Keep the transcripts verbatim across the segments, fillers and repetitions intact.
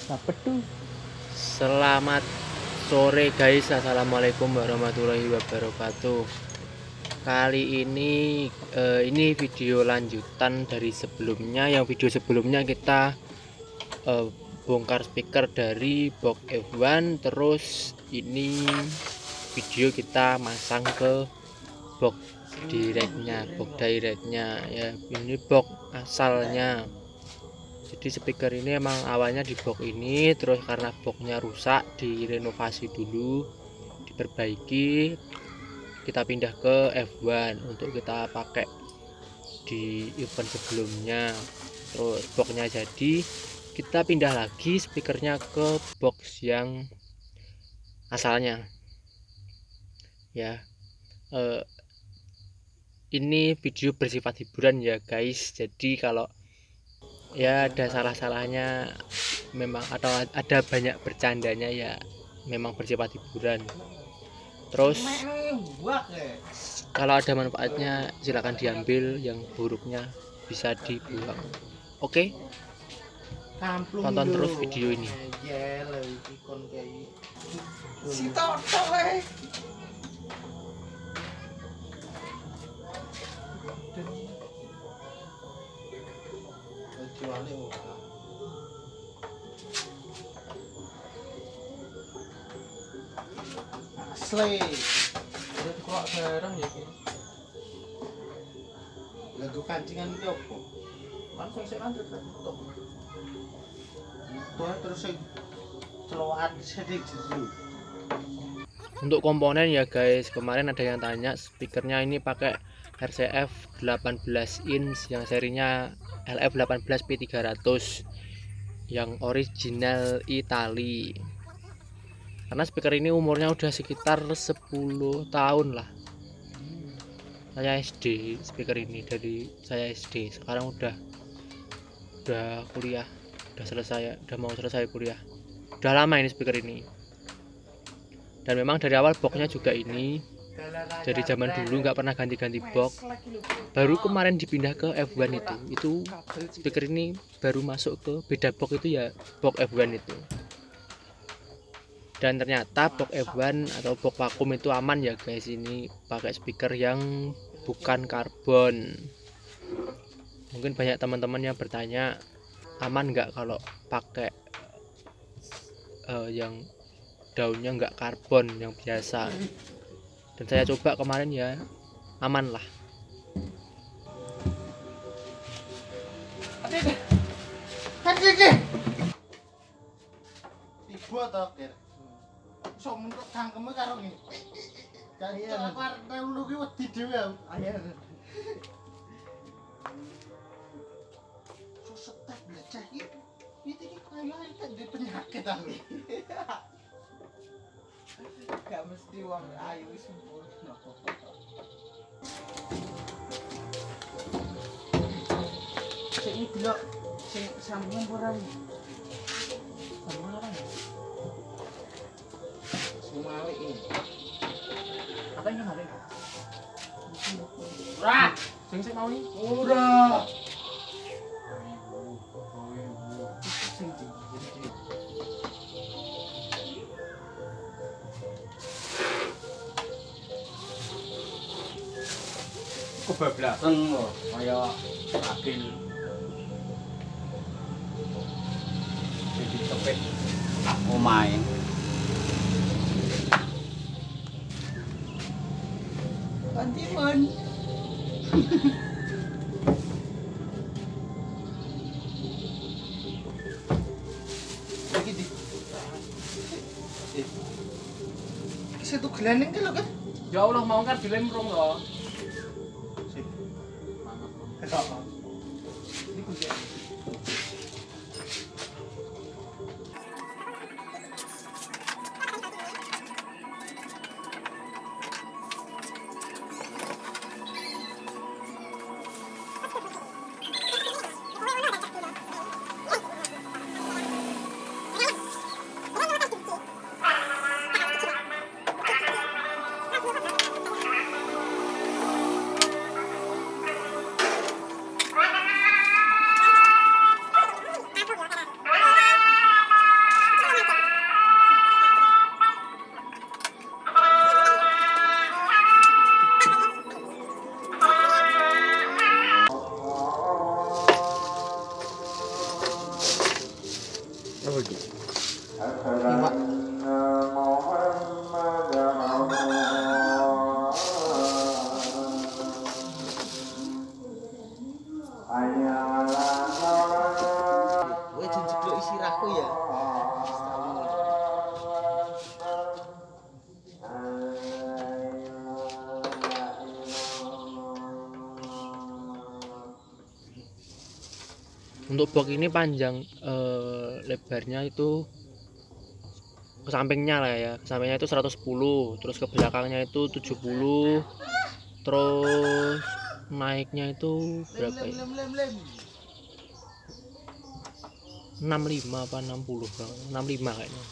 Apa tuh? Selamat sore guys, assalamualaikum warahmatullahi wabarakatuh. Kali ini eh, ini video lanjutan dari sebelumnya. Yang video sebelumnya kita eh, bongkar speaker dari box F satu, terus ini video kita masang ke box directnya, box directnya ya. Ini box asalnya. Jadi speaker ini emang awalnya di box ini, terus karena boxnya rusak direnovasi dulu, diperbaiki, kita pindah ke F satu untuk kita pakai di event sebelumnya. Terus boxnya jadi, kita pindah lagi speakernya ke box yang asalnya ya. eh, ini video bersifat hiburan ya guys, jadi kalau ya ada salah-salahnya memang, atau ada banyak bercandanya ya memang bersifat hiburan. Terus kalau ada manfaatnya silakan diambil, yang buruknya bisa dibuang. Oke, tonton terus video ini. Asli. Udah kok bareng ya iki. Lagu kancingan iki opo? Langsung sik lanjut tutup. Itu terus sing celokan sedikit dulu. Untuk komponen ya guys, kemarin ada yang tanya speakernya ini pakai R C F delapan belas inch yang serinya L F delapan belas P tiga ratus yang original Itali. Karena speaker ini umurnya udah sekitar sepuluh tahun lah. Saya S D speaker ini, dari saya S D, sekarang udah udah kuliah, udah selesai, udah mau selesai kuliah. Udah lama ini speaker ini. Dan memang dari awal boxnya juga ini, dari zaman dulu nggak pernah ganti-ganti box. Baru kemarin dipindah ke F satu itu, itu speaker ini baru masuk ke beda box itu ya, box F satu itu. Dan ternyata box F satu atau box vakum itu aman ya guys. Ini pakai speaker yang bukan karbon. Mungkin banyak teman-teman yang bertanya aman nggak kalau pakai uh, yang daunnya nggak karbon, yang biasa. Dan saya coba kemarin ya aman lah. Tiba to, Kir. Sok mentok cangkeme karo ngene. Jadi aku arep telu ki wedi dhewe aku. Ayo. Sok setek blecah iki. Iki iki kaya kan di penyakit aku. Gak mesti wong ayu wis sempurna. Sing iki lho, sing sambungan ora iki. Sambungan ora iki. Sumali ini. Apa yang ada? Ora, sing sing mau ni. Ora. Sing sing. Kebablasan lho, kaya akil. Jadi cepet mau main. Antiman. Lagi di. Situ gelaneng kan lo kan? Ya Allah, mau kan dilemrong loh. Sip. Mantap. Ini kunci. Apa iki? Iwak. Kowe jenjekluk sirahku ya. Untuk box ini panjang eh, lebarnya itu ke sampingnya lah ya, ke sampingnya itu seratus sepuluh, terus ke belakangnya itu tujuh puluh, terus naiknya itu berapa ya? enam puluh lima apa enam puluh, enam puluh lima kayaknya.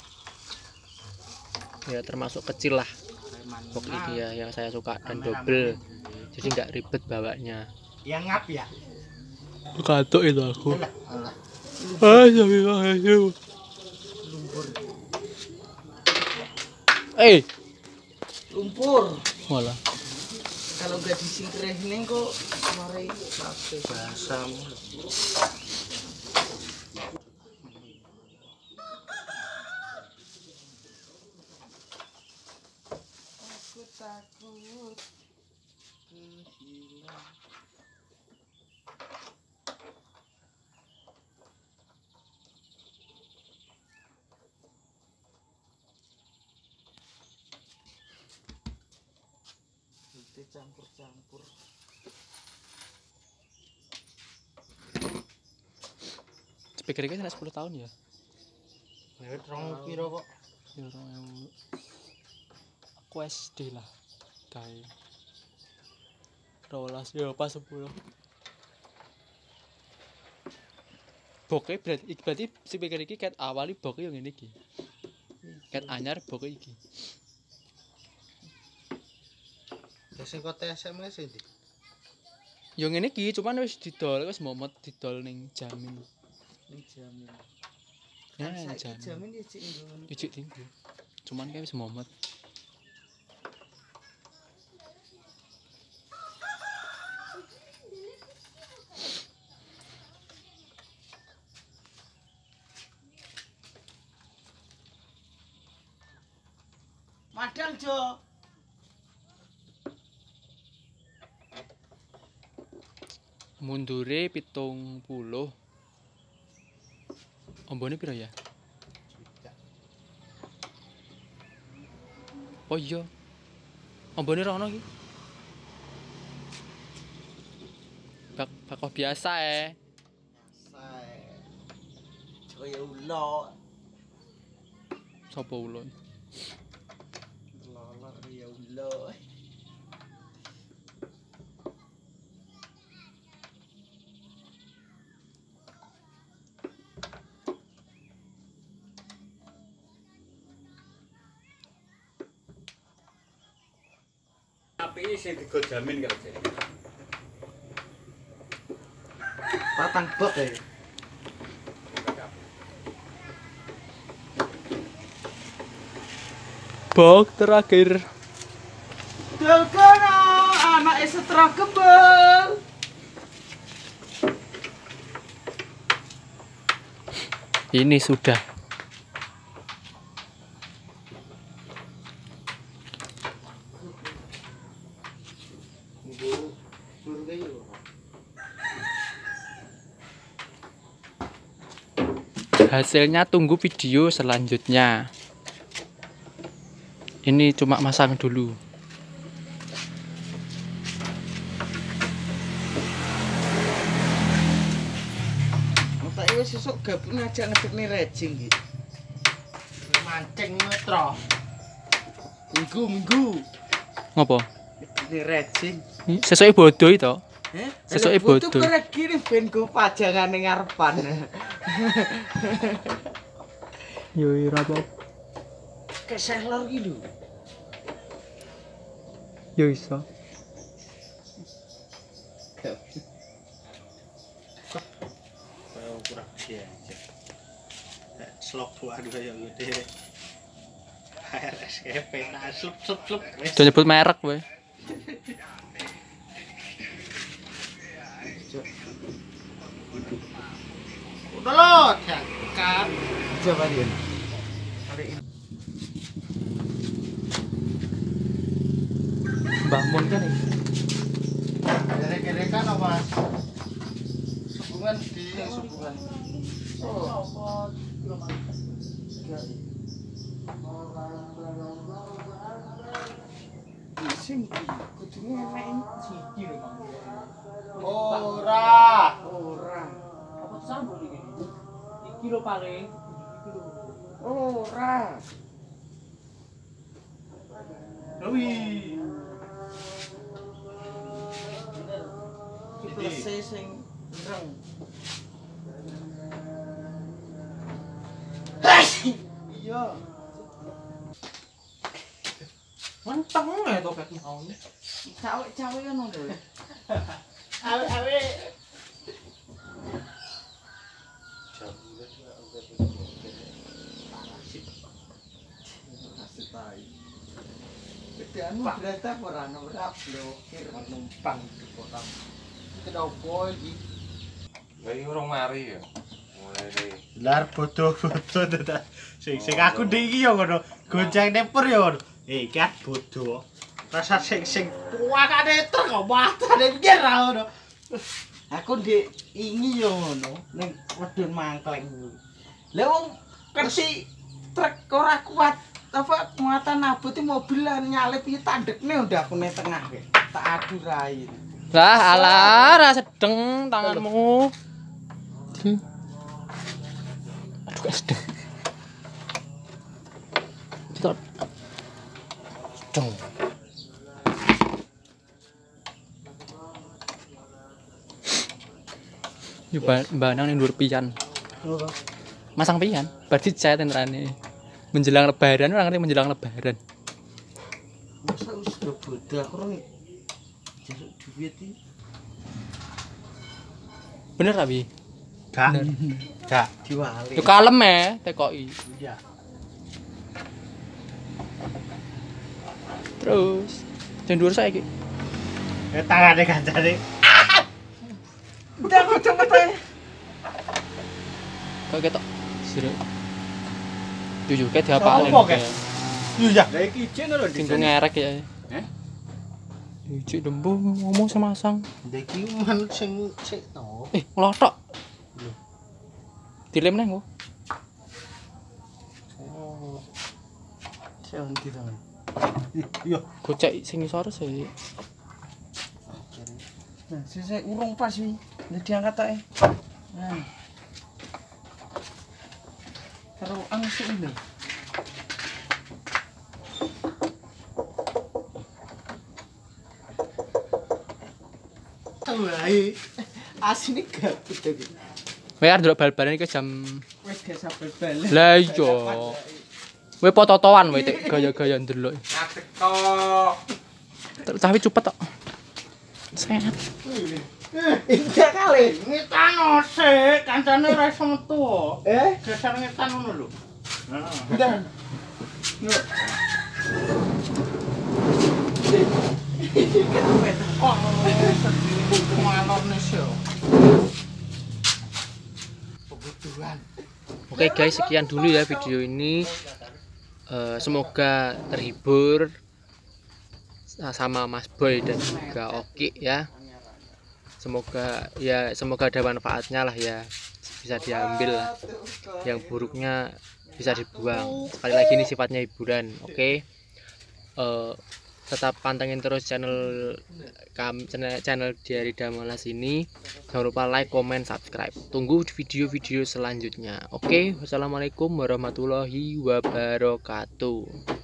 Ya termasuk kecil lah box ini ya, yang saya suka, dan double, jadi nggak ribet bawanya. Yang ngap ya? Katuk itu aku. Ah, sampai makasih. Lumpur. Eh, Lumpur. malah. Kalau nggak disingkirnya kok mari sate basam. Aku takut kehilangan. Campur-campur. Speaker ini kan sepuluh tahun ya? Lewat rong piro kok? Ya orang aku S D lah kayak rolas ya pas sepuluh. Boke berarti berarti speaker ini ket awali boke yang ini ki. Ket anyar boke iki. Sing kok T S M wis ndi? Yo ngene iki, cuman wis didol, wis momot didol ning Jamin. Ning Jamin. Ya, Jamin. Jamin. Jamin ya cik ngono. Ijik tinggi. Cuman kayak wis momot. Madang Jo. Mundure pitung puluh. Ombone piro ya? Oh iya. Ombone rono iki. Bak bako biasa eh. Sae. Kaya ulo. Sopo ulun? Lolor ya ulo. Tapi sing digo Jamin karo Cek. Patang bok ya. Bok terakhir. Dalgana anak setra kebal. Ini sudah. Hasilnya tunggu video selanjutnya. Ini cuma masang dulu. Otak wis sesuk gabung ngajak ngedekne rejing iki. Mancing metro. Minggu minggu. Ngopo? Ngedekne rejing. Sesuai bodoh itu. Heh, Sesuke bodoh. Tuku regi ning ben go pajangane ngarepan. Yo ora apa. Keselor iki lho. Yo iso. Kayak kurang dia aja. Slok buah dua yang gede. R S K P tak slup slup slup. Itu nyebut merek we. Udah lo, jangan. Coba dia. Kali ini. Mbah Mun kan ini. Derek-derekan apa? Hubungan di hubungan. Oh. Sing kudune main siji lho, Mang. Ora, ora. Apa sambung iki? Iki lho paling. Ora. Wih. Kita sing reng. Iya. Menteng ya topet mau. Cawe-cawe kan ngono lho. Awe-awe. Kedaanmu berarti apa ora ora blokir numpang di kota. Kita opo iki? Lah iki urung mari ya. Mulai dari Lar bodoh-bodoh ta. Sing sing aku ndek iki ya ngono. Gonceng tempur ya ngono. Eh, iki bodoh. Rasa sing sing tuakane truk kok matane pikir ra ngono. Aku ndek ingi yo ngono ning wedhun mangkleng. Lah wong kersi truk ora kuat apa muatan abot mobil lan nyalip iki tandekne udah aku ning tengah ke. Tak adu rai. Lah alah ra sedeng tanganmu. Hmm. Aduh gak sedeng. Cetok. Sedeng. Yo mbak nang ning dhuwur pian. Masang pian, berarti cet entrane. Menjelang lebaran, orang ngerti menjelang lebaran. Masa wis do bodho aku ora jaluk duit iki. Bener tapi. Gak. Gak. Diwali. Yo kalem ya, tekoki. Iya. Terus jeng dhuwur saiki. Eh tangane kancane. Udah kok cepet ae. Kok ketok. Sire. Tujuh ke diapalin. Sopo, Kek? Iya. Lah iki ijen lho Tinggu ngerek ya. Heh? Iji dembu ngomong semasang. Ndek iki man sing sik to. Eh, nglothok. Dilem nang kok. Oh. Sen ndi to. Iya. Gocek sing isor sih. Nah, sesek urung pas wi. Nek diangkat ae. Nah. Karo angsu ini. Wae. Asine gabut iki. Kowe arep ndelok bal-balan iki jam Wis gak sabar balen. Lah iya. Kowe pototoan wae tek gaya-gaya ndelok. teko. Tapi cepet tok. Sehat. Indah kali. Ngetano sik, kancane ora iso metu. Eh, Geser ngetan ngono lho. Heeh. udah. Kok ngalorne sih. Kebutuhan. Oke guys, sekian dulu ya video ini. Eh, semoga terhibur sama Mas Boy dan juga Oki ya. Semoga ya semoga ada manfaatnya lah ya, bisa diambil lah. Yang buruknya bisa dibuang. Sekali lagi ini sifatnya hiburan, oke. Eh, tetap pantengin terus channel kam channel, channel dari Damalas ini. Jangan lupa like, comment, subscribe. Tunggu video-video selanjutnya. Oke, wassalamualaikum warahmatullahi wabarakatuh.